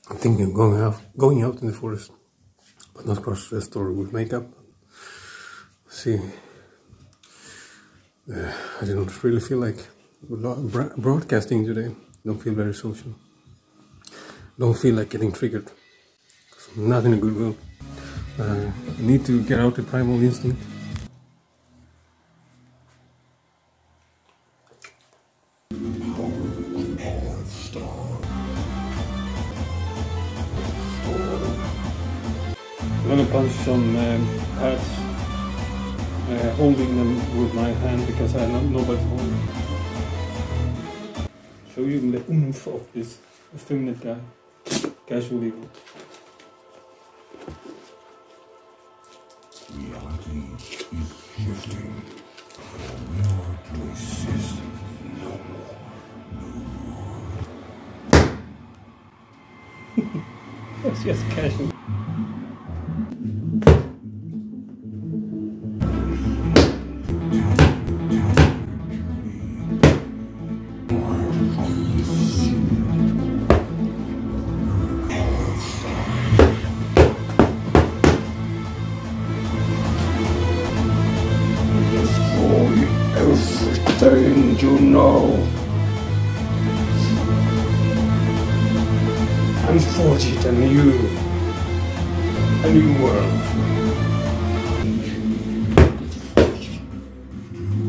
I'm thinking of going out in the forest, but not cross-dressed or with makeup. See, I don't really feel like broadcasting today. Don't feel very social. Don't feel like getting triggered. I'm not in a good mood. I need to get out the primal instinct. I'm gonna punch some pads, holding them with my hand because I know nobody's holding. Show you the oomph of this effeminate guy, casually. Reality is shifting. We are to exist no more. It's just casual. Everything you know, and forge it a new world.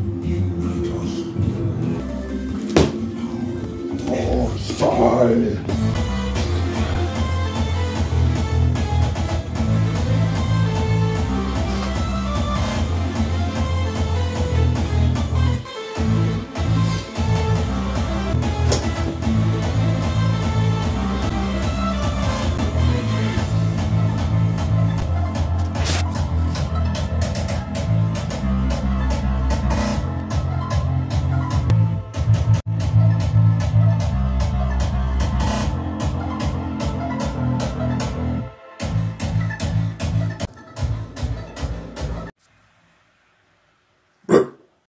all style.